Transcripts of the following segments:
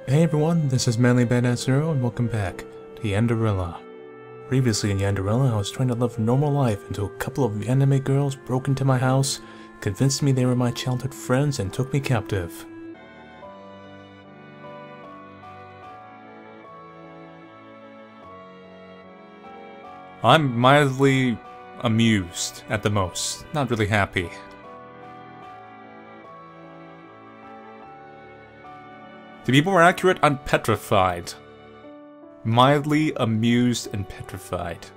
Hey everyone, this is Manly Badass Zero and welcome back to Yanderella. Previously in Yanderella, I was trying to live a normal life until a couple of anime girls broke into my house, convinced me they were my childhood friends, and took me captive. I'm mildly amused at the most, not really happy. To be more accurate, I'm petrified. Mildly amused and petrified.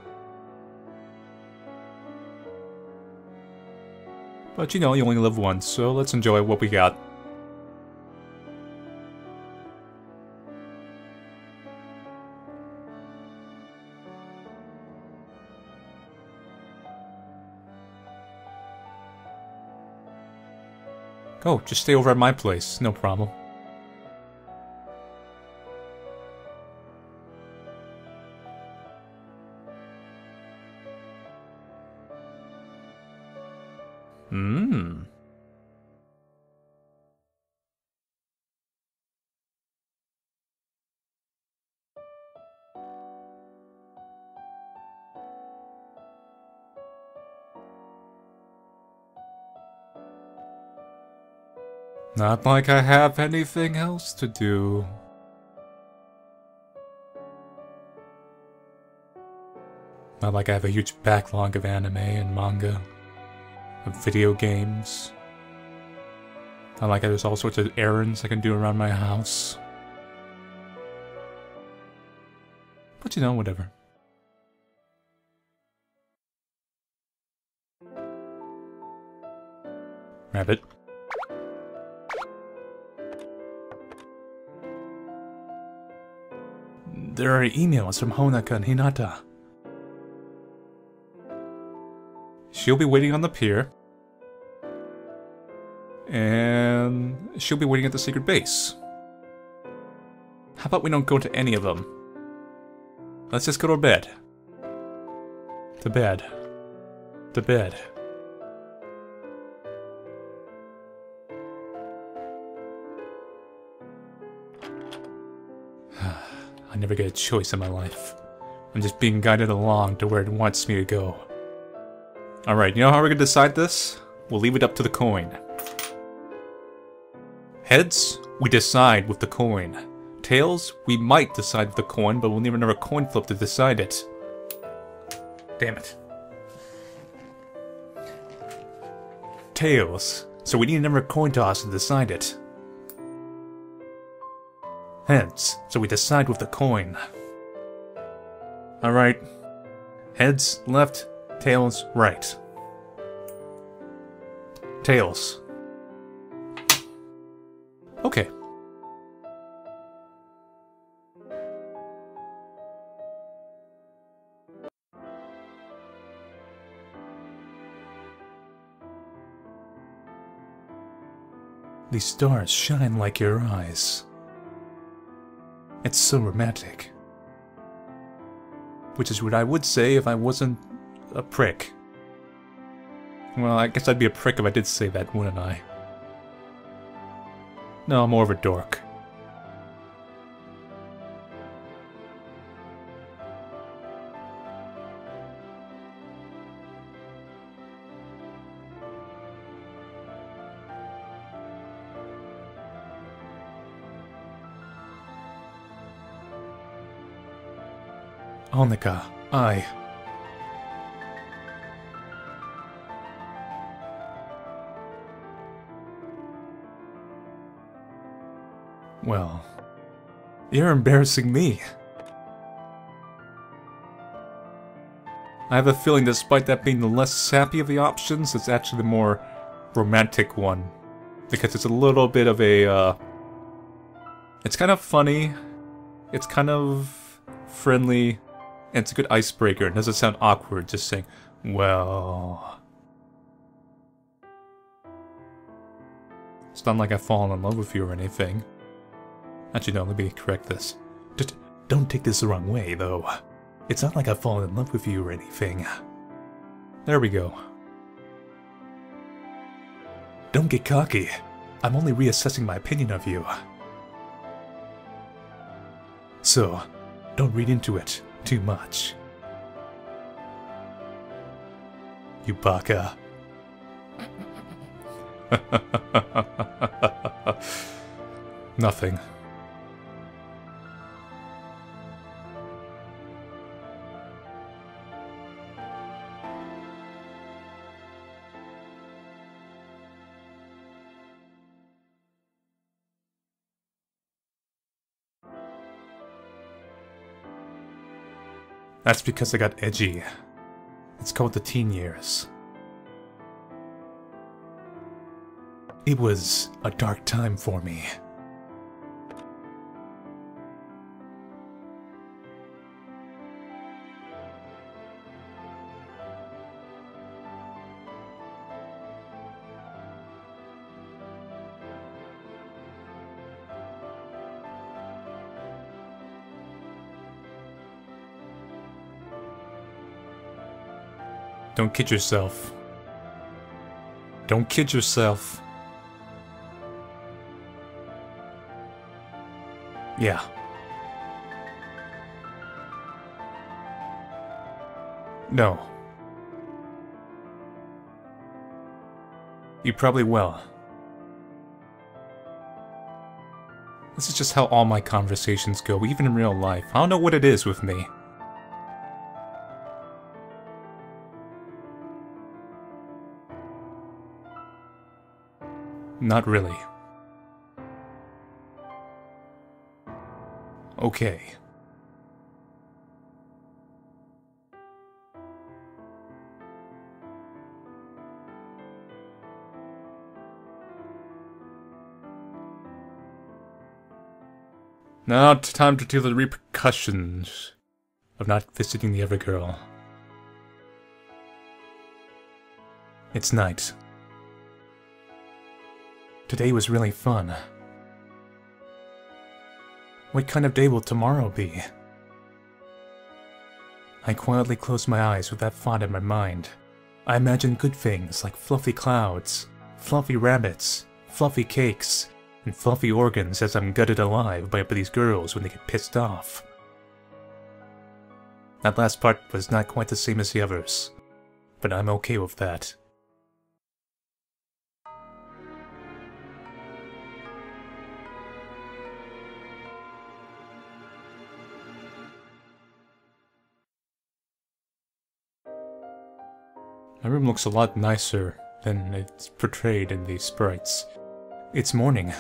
But you know, you only live once, so let's enjoy what we got. Oh, just stay over at my place, no problem. Not like I have anything else to do. Not like I have a huge backlog of anime and manga, of video games. Not like there's all sorts of errands I can do around my house. But you know, whatever. Rabbit. There are emails from Honaka and Hinata. She'll be waiting on the pier. And she'll be waiting at the secret base. How about we don't go to any of them? Let's just go to bed. To bed. To bed. I never get a choice in my life. I'm just being guided along to where it wants me to go. Alright, you know how we're gonna decide this? We'll leave it up to the coin. Heads, we decide with the coin. Tails, we might decide with the coin, but we'll need another coin flip to decide it. Damn it. Tails, so we need another coin toss to decide it. Heads, so we decide with the coin. Alright. Heads, left, tails, right. Tails. Okay. These stars shine like your eyes. It's so romantic. Which is what I would say if I wasn't a prick. Well, I guess I'd be a prick if I did say that, wouldn't I? No, I'm more of a dork. Honika, I... Well... You're embarrassing me. I have a feeling despite that being the less sappy of the options, it's actually the more romantic one. Because it's a little bit of a, it's kind of funny, it's kind of friendly, and it's a good icebreaker. It doesn't sound awkward just saying, well... It's not like I've fallen in love with you or anything. Actually, no, let me correct this. Just don't take this the wrong way, though. It's not like I've fallen in love with you or anything. There we go. Don't get cocky. I'm only reassessing my opinion of you. So, don't read into it too much. You baka. Nothing. That's because I got edgy. It's called the teen years. It was a dark time for me. Don't kid yourself. Don't kid yourself. Yeah. No. You probably will. This is just how all my conversations go, even in real life. I don't know what it is with me. Not really. Okay. Now, time to deal with the repercussions of not visiting the other girl. It's night. Today was really fun. What kind of day will tomorrow be? I quietly closed my eyes with that thought in my mind. I imagined good things like fluffy clouds, fluffy rabbits, fluffy cakes, and fluffy organs as I'm gutted alive by these girls when they get pissed off. That last part was not quite the same as the others, but I'm okay with that. My room looks a lot nicer than it's portrayed in these sprites. It's morning.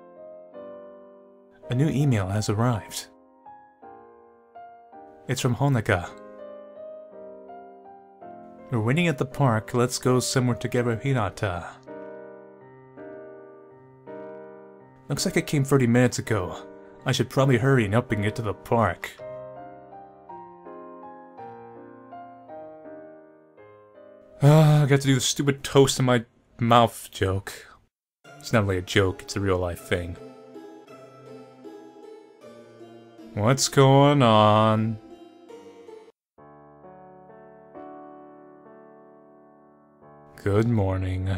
A new email has arrived. It's from Honoka. We're waiting at the park. Let's go somewhere together, Hinata. Looks like it came 30 minutes ago. I should probably hurry up and get to the park. I got to do the stupid toast in my mouth joke. It's not really a joke, it's a real life thing. What's going on? Good morning.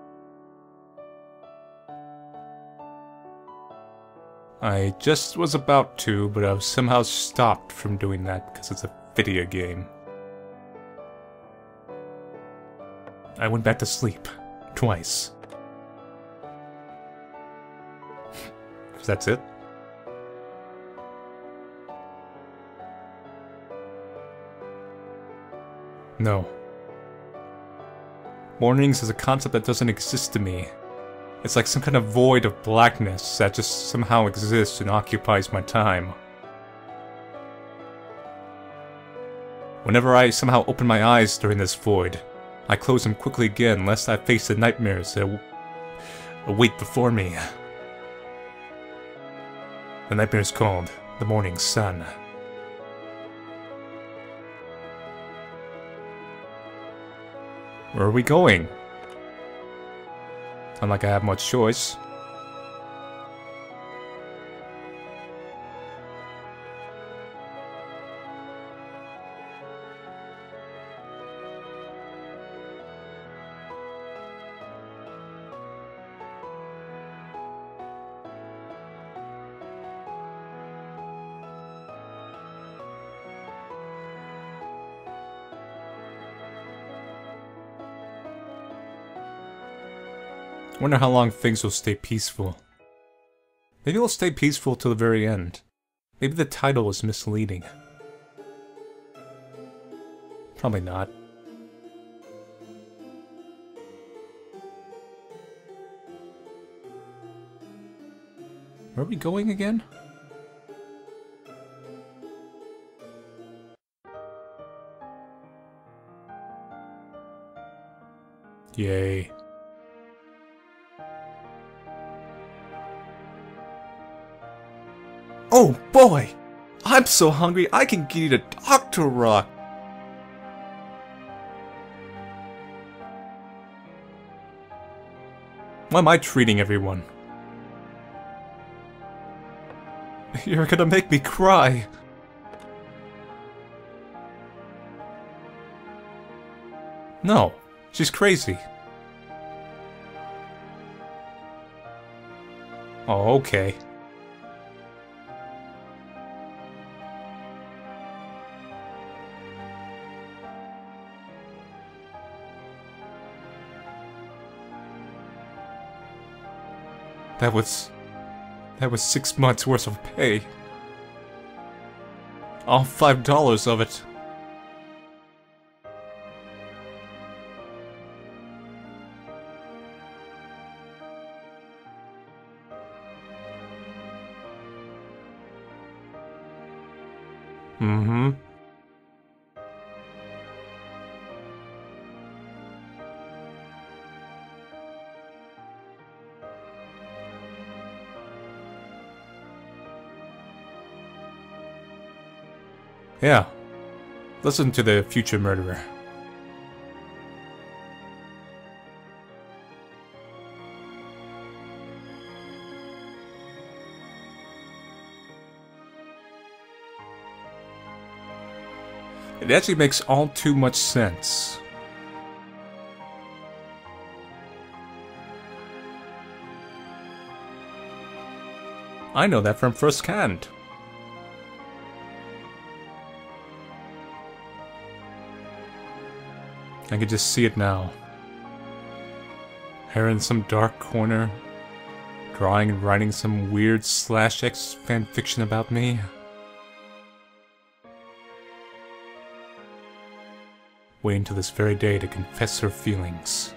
I just was about to, but I was somehow stopped from doing that because it's a video game. I went back to sleep. Twice. That's it? No. Mornings is a concept that doesn't exist to me. It's like some kind of void of blackness that just somehow exists and occupies my time. Whenever I somehow open my eyes during this void, I close them quickly again lest I face the nightmares that await before me. The nightmare is called the morning sun. Where are we going? Not like I have much choice. Wonder how long things will stay peaceful. Maybe it'll stay peaceful till the very end. Maybe the title was misleading. Probably not. Where are we going again? Yay. Oh boy! I'm so hungry I can eat a Dr. Rock! Why am I treating everyone? You're gonna make me cry! No, she's crazy. Oh, okay. That was 6 months worth of pay. All $5 of it. Mm-hmm. Yeah. Listen to the future murderer. It actually makes all too much sense. I know that from first hand. I can just see it now. Her in some dark corner, drawing and writing some weird /X fanfiction about me. Waiting till this very day to confess her feelings.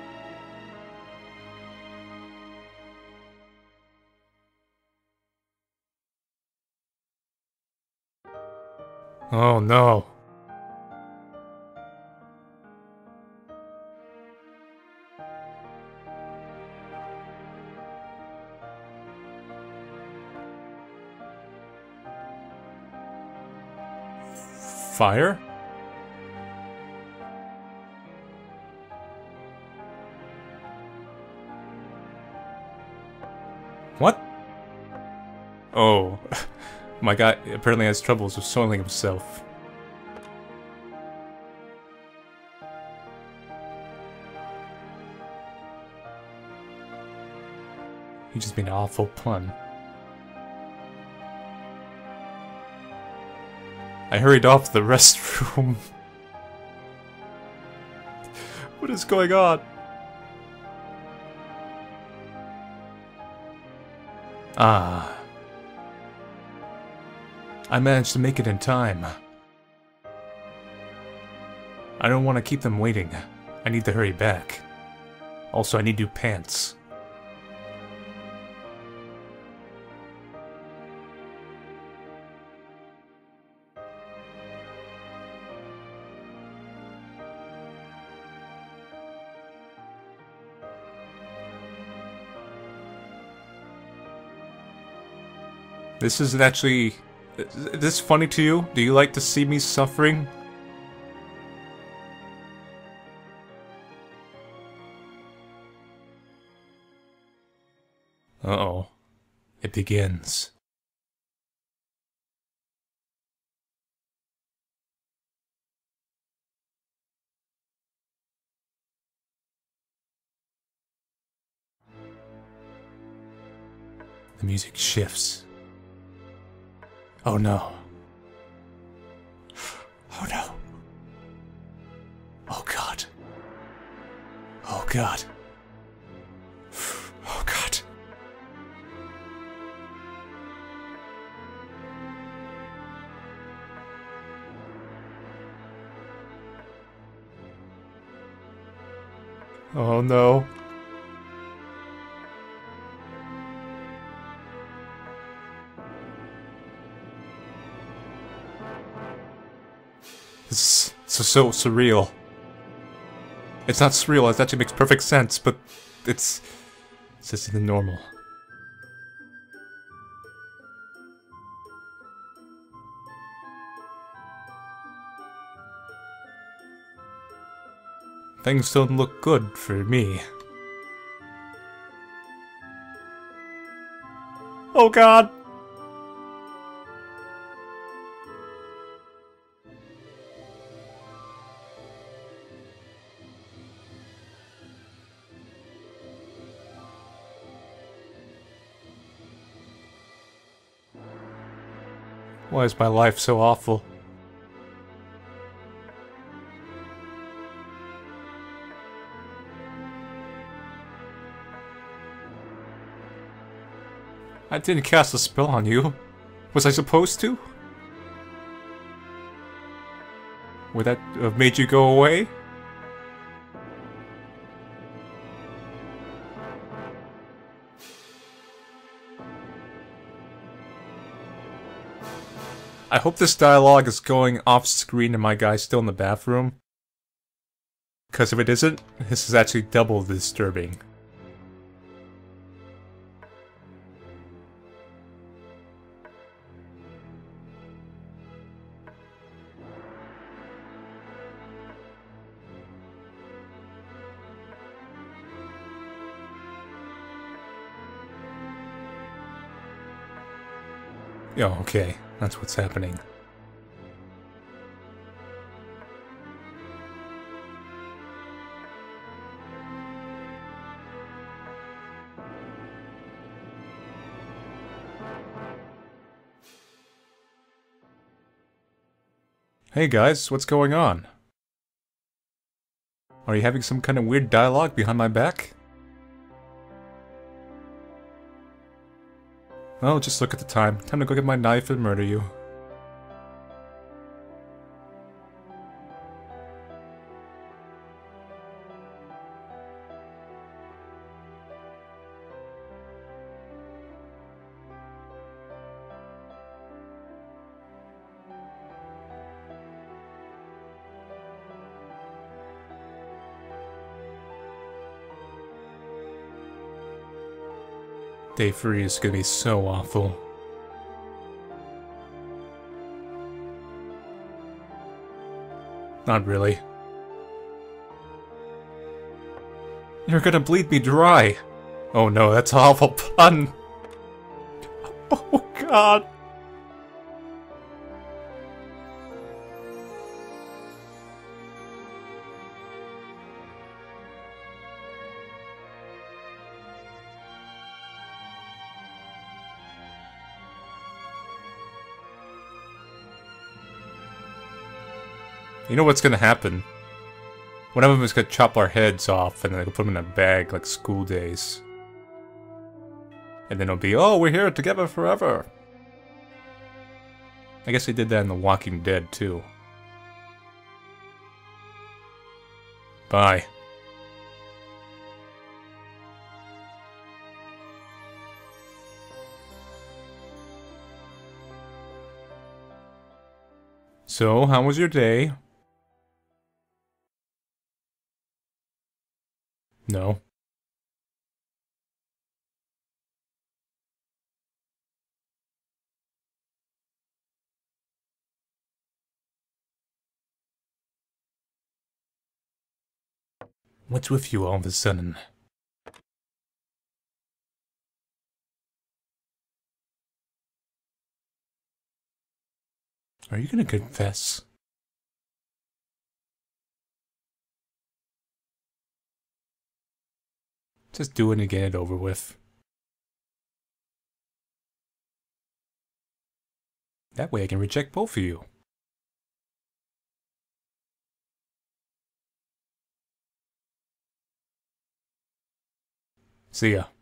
Oh no. Fire? What? Oh, my guy apparently has troubles with soiling himself. He just made an awful pun. I hurried off to the restroom. What is going on? Ah. I managed to make it in time. I don't want to keep them waiting. I need to hurry back. Also, I need new pants. This is actually... Is this funny to you? Do you like to see me suffering? Uh-oh. It begins. The music shifts. Oh no. Oh no. Oh god. Oh god. Oh no. This is so surreal. It's not surreal, it actually makes perfect sense, but this isn't normal. Things don't look good for me. Oh god! Why is my life so awful? I didn't cast a spell on you. Was I supposed to? Would that have made you go away? I hope this dialogue is going off screen and my guy's still in the bathroom. Because if it isn't, this is actually double disturbing. Oh, okay. That's what's happening. Hey guys, what's going on? Are you having some kind of weird dialogue behind my back? Well, just look at the time. Time to go get my knife and murder you. Day 3 is gonna be so awful. Not really. You're gonna bleed me dry! Oh no, that's an awful pun! Oh god! You know what's gonna happen? One of them is gonna chop our heads off and then they'll put them in a bag like school days. And then it'll be, oh, we're here together forever! I guess they did that in The Walking Dead, too. Bye. So, how was your day? No. What's with you all of a sudden? Are you gonna confess? Just do it and get it over with. That way I can reject both of you. See ya.